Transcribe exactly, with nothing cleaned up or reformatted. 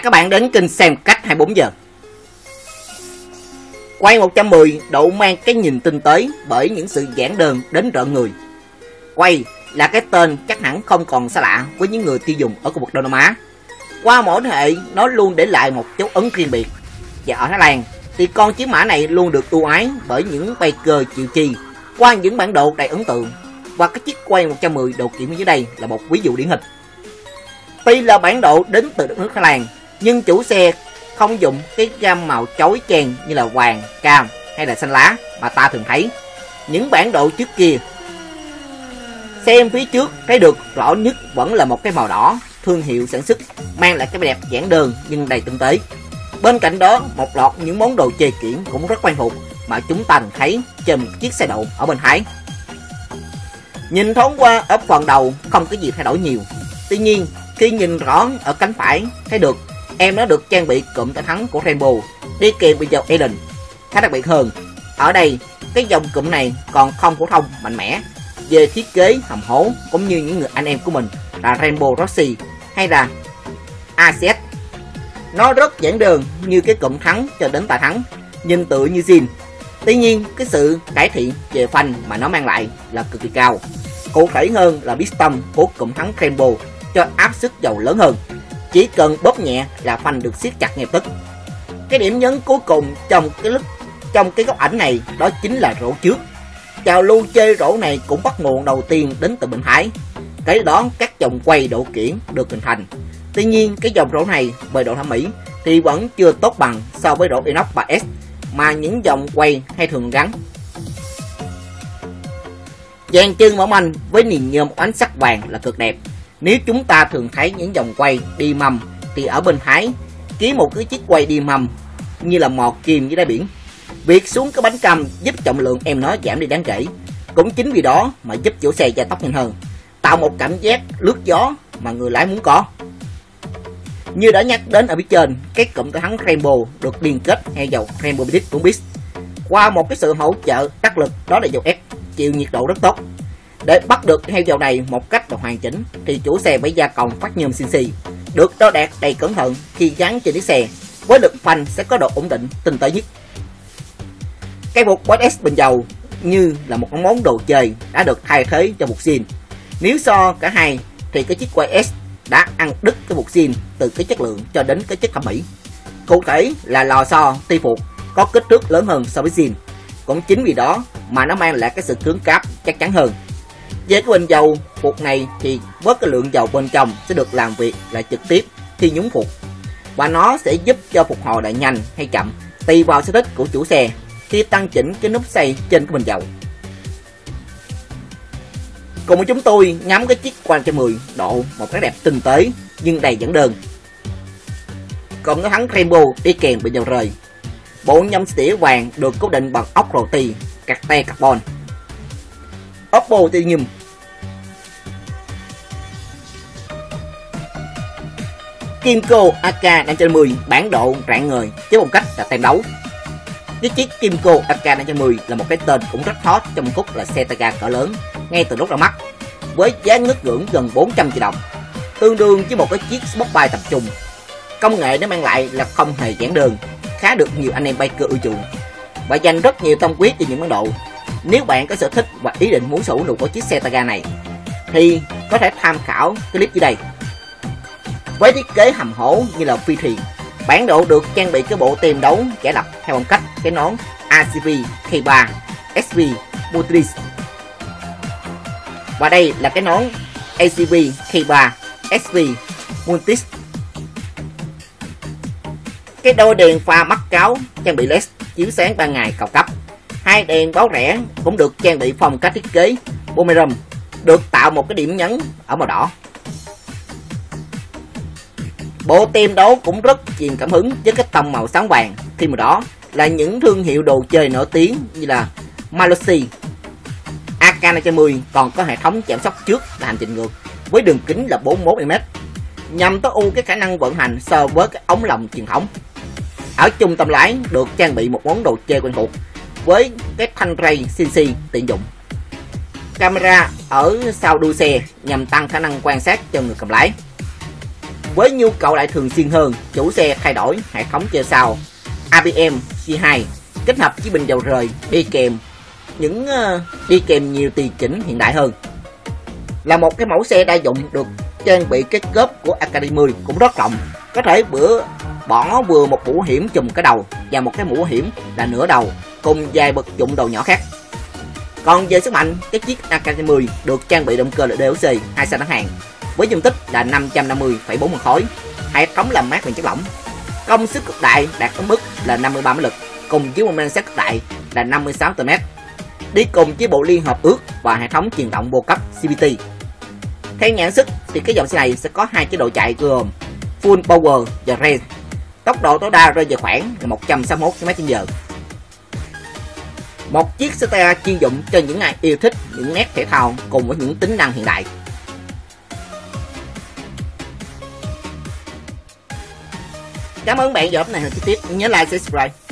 các bạn đến kênh xem cách hai mươi bốn giờ. Quay một trăm mười độ mang cái nhìn tinh tế bởi những sự giản đơn đến rợn người. Quay là cái tên chắc hẳn không còn xa lạ với những người tiêu dùng ở khu vực Đông Nam Á. Qua mỗi thế hệ, nó luôn để lại một dấu ấn riêng biệt. Và ở Thái Lan thì con chiến mã này luôn được ưu ái bởi những biker chịu chi qua những bản đồ đầy ấn tượng. Và cái chiếc quay một trăm mười độ kiểm dưới đây là một ví dụ điển hình. Tuy là bản đồ đến từ đất nước Thái Lan, nhưng chủ xe không dùng cái gam màu chói chang như là vàng, cam hay là xanh lá mà ta thường thấy những bản đồ trước kia. Xem phía trước thấy được rõ nhất vẫn là một cái màu đỏ, thương hiệu sản xuất, mang lại cái vẻ đẹp giản đơn nhưng đầy tinh tế. Bên cạnh đó, một loạt những món đồ chơi kiển cũng rất quen thuộc mà chúng ta thường thấy trên một chiếc xe đậu ở bên Thái. Nhìn thoáng qua ở phần đầu không có gì thay đổi nhiều. Tuy nhiên, khi nhìn rõ ở cánh phải thấy được em nó được trang bị cụm tay thắng của Rainbow đi kèm với dòng Eden. Khá đặc biệt hơn, ở đây cái dòng cụm này còn không phổ thông mạnh mẽ về thiết kế hầm hố cũng như những người anh em của mình là Rainbow Rossi hay là a xê ét. Nó rất giản đơn như cái cụm thắng cho đến tay thắng, nhìn tựa như zin. Tuy nhiên cái sự cải thiện về phanh mà nó mang lại là cực kỳ cao. Cụ thể hơn là piston của cụm thắng Rainbow cho áp suất dầu lớn hơn. Chỉ cần bóp nhẹ là phanh được siết chặt ngay tức. Cái điểm nhấn cuối cùng trong cái lúc trong cái góc ảnh này đó chính là rổ trước. Trào lưu chơi rổ này cũng bắt nguồn đầu tiên đến từ bên Thái. Cái đó các dòng quay độ kiển được hình thành. Tuy nhiên cái dòng rổ này về độ thẩm mỹ thì vẫn chưa tốt bằng so với rổ Inox ba S mà những dòng quay hay thường gắn. Dàn chân mỏng manh với nền nhôm ánh sắc vàng là cực đẹp. Nếu chúng ta thường thấy những dòng quay đi mâm thì ở bên Thái kiếm một cái chiếc quay đi mâm như là mọt kim dưới đáy biển. Việc xuống cái bánh cam giúp trọng lượng em nó giảm đi đáng kể. Cũng chính vì đó mà giúp chủ xe gia tốc nhanh hơn, tạo một cảm giác lướt gió mà người lái muốn có. Như đã nhắc đến ở phía trên, cái cụm tay thắng Rainbow được liên kết hay dầu Rainbow Bidix bốn bit qua một cái sự hỗ trợ đắc lực đó là dầu S chịu nhiệt độ rất tốt. Để bắt được heo dầu này một cách hoàn chỉnh thì chủ xe phải gia công phát nhôm xê en xê được đo đạc đầy cẩn thận khi gắn trên chiếc xe, với lực phanh sẽ có độ ổn định tinh tế nhất. Cái buộc bót S bình dầu như là một món đồ chơi đã được thay thế cho buộc zin. Nếu so cả hai thì cái chiếc quay S đã ăn đứt cái buộc zin từ cái chất lượng cho đến cái chất thẩm mỹ. Cụ thể là lò xo ti phục có kích thước lớn hơn so với zin. Cũng chính vì đó mà nó mang lại cái sự cứng cáp chắc chắn hơn. Về cái bình dầu phục này thì với cái lượng dầu bên trong sẽ được làm việc là trực tiếp khi nhúng phục, và nó sẽ giúp cho phục hồi lại nhanh hay chậm tùy vào sở thích của chủ xe khi tăng chỉnh cái nút xoay trên cái bình dầu. Cùng với chúng tôi ngắm cái chiếc quay một trăm mười độ một cái đẹp tinh tế nhưng đầy giản đơn. Còn cái thắng Rainbow đi kèm bình dầu rời. Bộ nhôm xỉa vàng được cố định bằng ốc rô ti carte carbon. Oppo Titanium. Kymco a K năm trăm mười bản độ rạng ngời với một cách là tem đấu. Cái chiếc Kymco a K năm trăm mười là một cái tên cũng rất hot trong khúc là xe tay ga cỡ lớn ngay từ lúc ra mắt, với giá ngất ngưỡng gần bốn trăm triệu đồng, tương đương với một cái chiếc sport bike tập trung. Công nghệ nó mang lại là không hề giản đơn, khá được nhiều anh em biker ưa chuộng và dành rất nhiều tâm huyết cho những bản độ. Nếu bạn có sở thích và ý định muốn sở hữu của chiếc xe tay ga này thì có thể tham khảo clip dưới đây. Với thiết kế hầm hố như là phi thuyền, bản độ được trang bị cái bộ tem đấu giả lập theo phong cách cái nón a xê vê K ba ét vê Multis. Và đây là cái nón a xê vê K ba ét vê Multis. Cái đôi đèn pha mắt cáo trang bị led chiếu sáng ban ngày cao cấp. Hai đèn báo rẽ cũng được trang bị phong cách thiết kế Boomerang, được tạo một cái điểm nhấn ở màu đỏ. Bộ tem đấu cũng rất truyền cảm hứng với cái tông màu sáng vàng, khi mà đó là những thương hiệu đồ chơi nổi tiếng như là Malossi. a K năm trăm mười còn có hệ thống giảm sóc trước là hành trình ngược với đường kính là bốn mươi mốt mi li mét nhằm tối ưu cái khả năng vận hành so với cái ống lồng truyền thống. Ở trung tâm lái được trang bị một món đồ chơi quen thuộc với cái thanh ray xê en xê tiện dụng. Camera ở sau đuôi xe nhằm tăng khả năng quan sát cho người cầm lái. Với nhu cầu lại thường xuyên hơn, chủ xe thay đổi hệ thống chơi sau a bê em xê hai kết hợp với bình dầu rời đi kèm những uh, đi kèm nhiều tùy chỉnh hiện đại hơn. Là một cái mẫu xe đa dụng, được trang bị cái cốp của Academy cũng rất rộng, có thể bữa bỏ vừa một mũ hiểm chùm cái đầu và một cái mũ hiểm là nửa đầu cùng vài vật dụng đầu nhỏ khác. Còn về sức mạnh, cái chiếc Academy được trang bị động cơ là đê eo xê hai xăng thẳng hàng với dung tích là năm trăm năm mươi phẩy bốn mphân khối, hệ thống làm mát bằng chất lỏng, công suất cực đại đạt ở mức là năm mươi ba mã lực cùng với mô men xoắn cực đại là năm mươi sáu newton mét, đi cùng với bộ liên hợp ướt và hệ thống truyền động vô cấp xê vê tê. Theo nhãn sức thì cái dòng xe này sẽ có hai chế độ chạy gồm Full Power và Race. Tốc độ tối đa rơi vào khoảng là một trăm sáu mươi mốt ki lô mét trên giờ. Một chiếc xe tay chuyên dụng cho những ai yêu thích những nét thể thao cùng với những tính năng hiện đại. Cảm ơn bạn đã ủng hộ này chi tiết, nhớ like, subscribe.